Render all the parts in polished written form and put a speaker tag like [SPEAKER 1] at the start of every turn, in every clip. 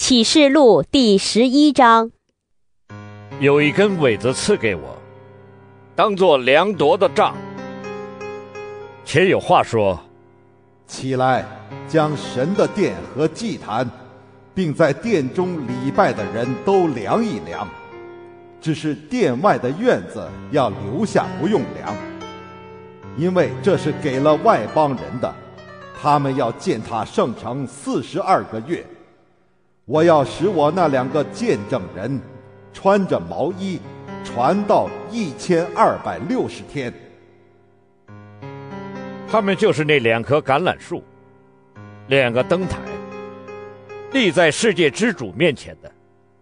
[SPEAKER 1] 启示录第11章。
[SPEAKER 2] 有一根苇子赐给我，当作量夺的杖。且有话说：
[SPEAKER 3] 起来，将神的殿和祭坛，并在殿中礼拜的人都量一量。只是殿外的院子要留下不用量，因为这是给了外邦人的，他们要建塔圣城42个月。我要使我那2个见证人穿着毛衣传到1260天。
[SPEAKER 2] 他们就是那2棵橄榄树，2个灯台，立在世界之主面前的。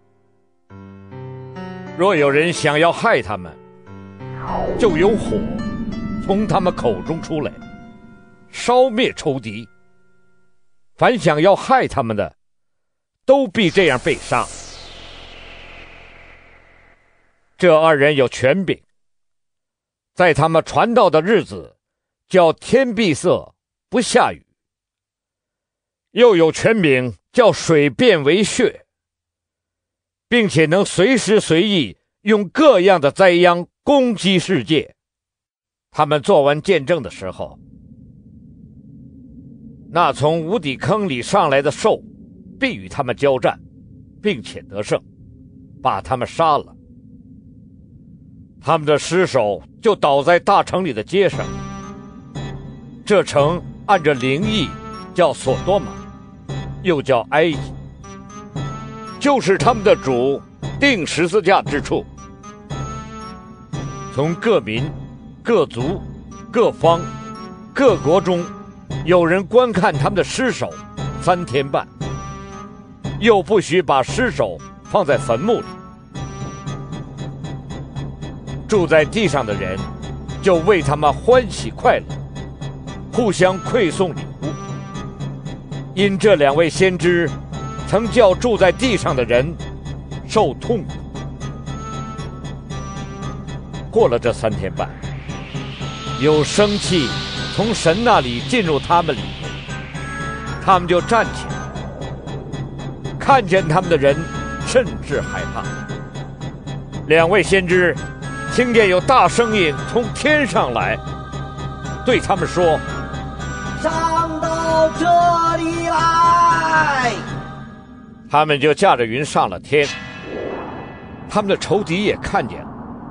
[SPEAKER 2] 若有人想要害他们，就有火从他们口中出来，烧灭仇敌。凡想要害他们的，都必这样被杀。这2人有权柄，在他们传道的日子，叫天闭塞不下雨，又有权柄叫水变为血，并且能随时随地用各样的灾殃攻击世界。他们做完见证的时候，那从无底坑里上来的兽必与他们交战，并且得胜，把他们杀了。他们的尸首就倒在大城里的街上。这城按着灵意叫索多玛，又叫埃及，就是他们的主钉十字架之处。从各民、各族、各方、各国中，有人观看他们的尸首3天半，又不许把尸首放在坟墓里。住在地上的人就为他们欢喜快乐，互相馈送礼物，因这2位先知曾叫住在地上的人受痛苦。过了这3天半，有生气从神那里进入他们里面，他们就站起来，看见他们的人甚至害怕。2位先知听见有大声音从天上来，对他们说：
[SPEAKER 4] 上到这里来。
[SPEAKER 2] 他们就驾着云上了天，他们的仇敌也看见了。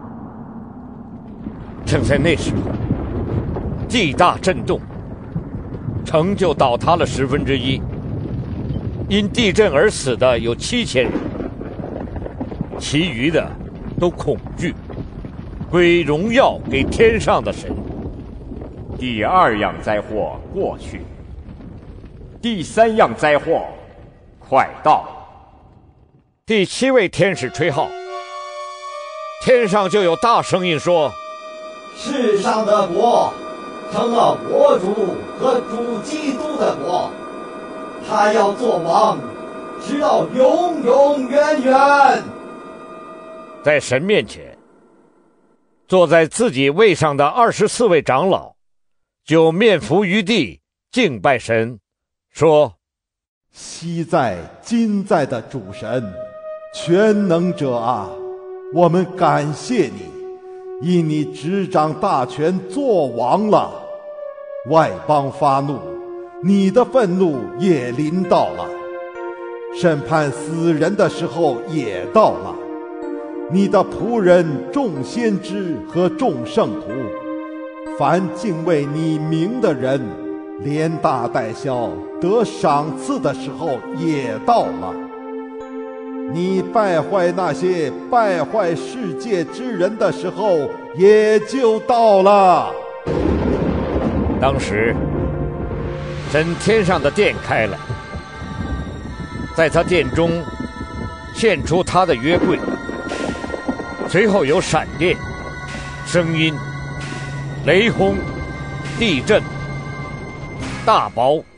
[SPEAKER 2] 正在那时候，地大震动，城就倒塌了1/10，因地震而死的有7000人，其余的都恐惧，归荣耀给天上的神。
[SPEAKER 5] 第2样灾祸过去，第3样灾祸快到。
[SPEAKER 2] 第7位天使吹号，天上就有大声音说：
[SPEAKER 4] 世上的国成了国主和主基督的国，他要做王，直到永永远远。
[SPEAKER 2] 在神面前，坐在自己位上的24位长老就面伏于地敬拜神，说：
[SPEAKER 3] 昔在今在的主神，全能者啊，我们感谢你，因你执掌大权做王了。外邦发怒，你的愤怒也临到了，审判死人的时候也到了。你的仆人众先知和众圣徒，凡敬畏你名的人，连大带小得赏赐的时候也到了。你败坏那些败坏世界之人的时候也就到了。
[SPEAKER 2] 当时神天上的殿开了，在他殿中现出他的约柜，随后有闪电、声音、雷轰、地震、大雹、